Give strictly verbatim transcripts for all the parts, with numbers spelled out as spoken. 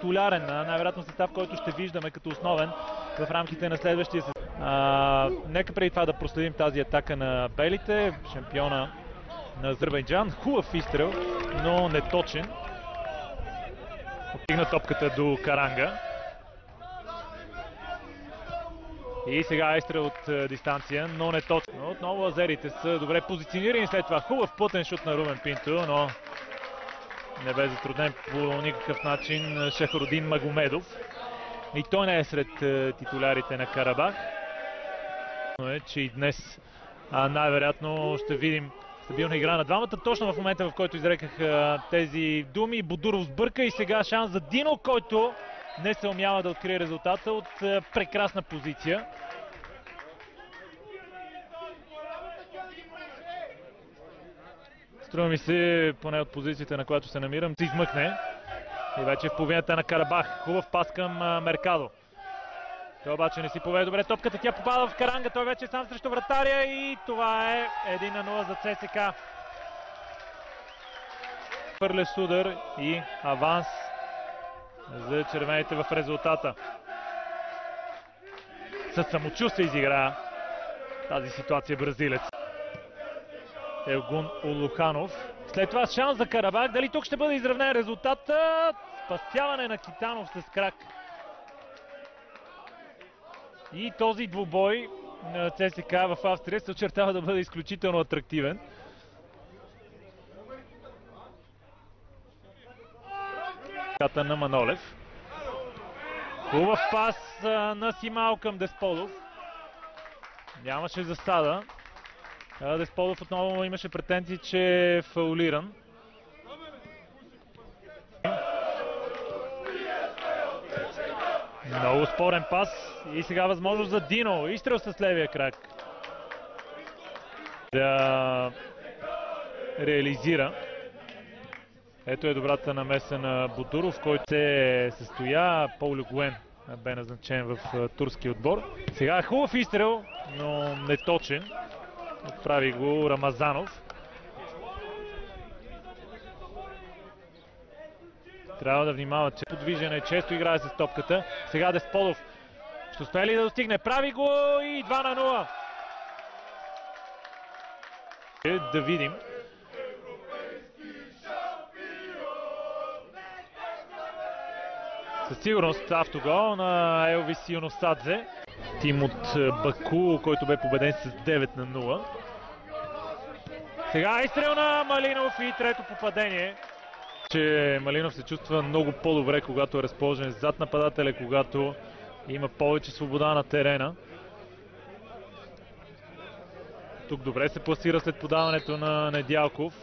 титулярен, най-вероятно състав, който ще виждаме като основен в рамките на следващия сезон. А, нека преди това да проследим тази атака на белите, шампиона на Азербайджан. Хубав изстрел, но неточен. Отигна топката до Каранга. И сега изстрел от а, дистанция, но неточен. Но отново азерите са добре позиционирани след това. Хубав плътен шут на Румен Пинто, но не бе затруднен по никакъв начин Шахрудин Магомедов. И той не е сред а, титулярите на Карабах. Но е, че и днес най-вероятно ще видим стабилна игра на двамата. Точно в момента, в който изреках а, тези думи, Будуров сбърка и сега шанс за Дино, който не се умява да открие резултата от а, прекрасна позиция. Струва ми се, поне от позицията, на която се намирам, се измъкне. И вече в половината на Карабах. Хубав пас към а, Меркадо. Той обаче не си поведе добре топката, тя попада в Каранга, той вече е сам срещу вратаря и това е едно на нула за ЦСКА. Пърлес удар и аванс за червените в резултата. Със самочувствие изигра тази ситуация бразилец. Елгун Улуханов. След това шанс за Карабах, дали тук ще бъде изравнен резултата? Спасяване на Китанов с крак. И този двубой на ЦСКА в Австрия се очертава да бъде изключително атрактивен. Ката на Манолев. Хубав пас на Симал към Десполов. Нямаше засада. Десполов отново имаше претенции, че е фаулиран. Много спорен пас и сега възможност за Дино. Изстрел с левия крак да реализира. Ето е добрата намеса на Будуров, който се състоя. Пол Люгуен бе назначен в турски отбор. Сега е хубав изстрел, но неточен. Отправи го Рамазанов. Трябва да внимават, че подвижен е, често играе с топката. Сега Десполов ще успее ли да достигне? Прави го и два на нула. Да видим. Със сигурност автогол на Елвис Юносадзе. Тим от Баку, който бе победен с девет на нула. Сега изстрел на Малинов и трето попадение. Че Малинов се чувства много по-добре, когато е разположен зад нападателя, когато има повече свобода на терена. Тук добре се пласира след подаването на Недялков.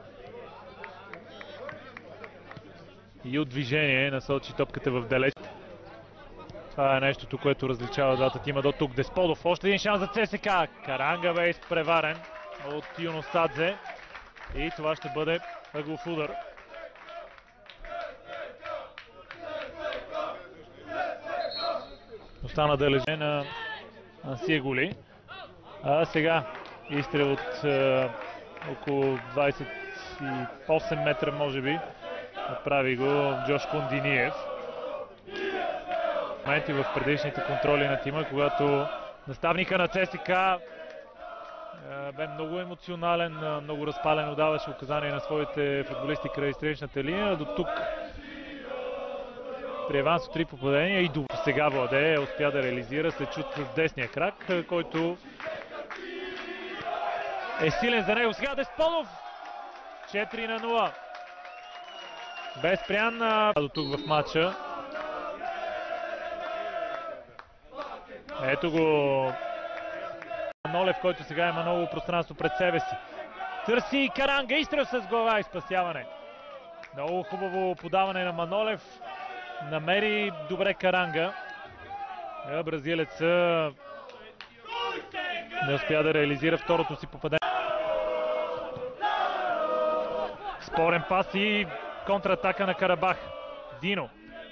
И от движение насочи топката в далеч. Това е нещото, което различава двата тима до тук. Десполов, още един шанс за ЦСКА. Каранга бе изпреварен от Юносадзе. И това ще бъде ъглов удар. Остана да лежи на Ансиеголи. А сега изстрел от е, около двадесет и осем метра, може би. Направи го Джош Кондиниев. В моменти в предишните контроли на тима, когато наставника на ЦСКА е, бе много емоционален, много разпален, даваше указания на своите футболисти край страничната линия. До тук при аванс от три попадения и до сега владее, успя да реализира, се чувства с десния крак, който е силен за него. Сега Десполов! четири на нула. Бе спрян до тук в матча. Ето го Манолев, който сега има много пространство пред себе си. Търси Каранга, изстрел с глава и спасяване. Много хубаво подаване на Манолев. Намери добре Каранга. Бразилец не успя да реализира второто си попадение. Спорен пас и контратака на Карабах. Дино.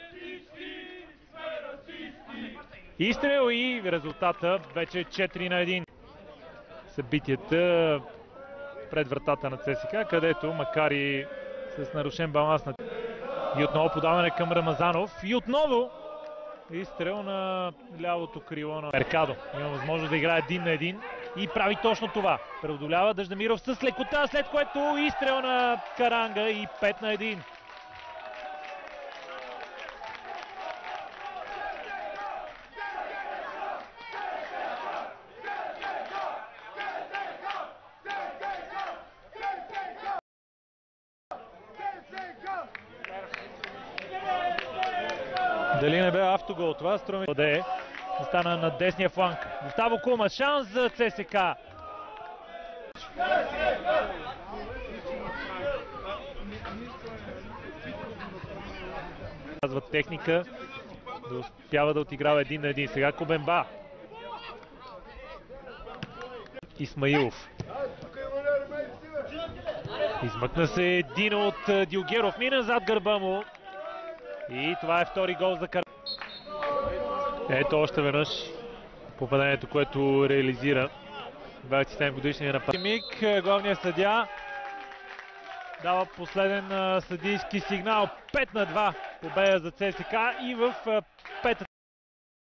Изстрел и резултата вече четири на едно. Събитията пред вратата на ЦСКА, където макар и с нарушен баланс на И отново подаване към Рамазанов. И отново изстрел на лявото крило на Меркадо. Има възможност да играе един на един и прави точно това. Преодолява Дъждамиров с лекота, след което изстрел на Каранга и пет на един. Дали не бе автогол това? Струми да е. Остана на десния фланг. Густаво Кума, шанс за ЦСКА. Казва техника да успява да отиграва един на един. Сега Кубенба. Исмаилов. Измъкна се един от Дилгеров. Мина зад гърба му. И това е втори гол за Кар... Ето още веднъж попадението, което реализира двадесет и седем годишния напад. Миг, главният съдия дава последен съдийски сигнал. пет на два победа за ЦСКА и в петата